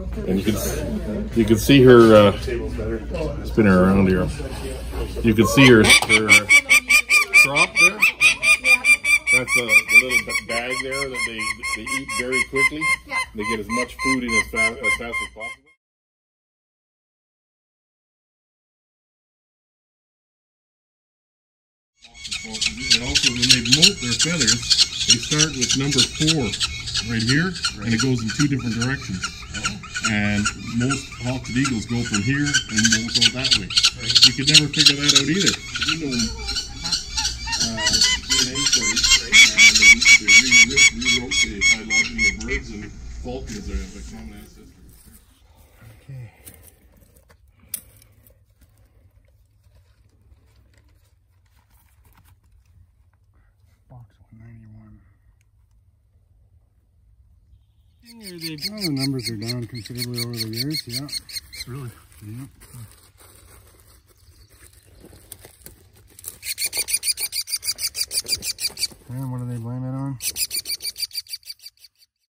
And you can see her spin her around here. You can see her crop there. That's the little bag there that they eat very quickly. They get as much food in as fast as possible. And also, when they molt their feathers, they start with number 4 right here, and it goes in 2 different directions. And most hawks and eagles go from here and won't go that way. We could never figure that out either. We know DNA studies, and they rewrote the phylogeny of birds, and Falcons are the common ancestor. Okay. Box 191. Well, the numbers are down considerably over the years, yeah. Really? Yeah. And what do they blame it on?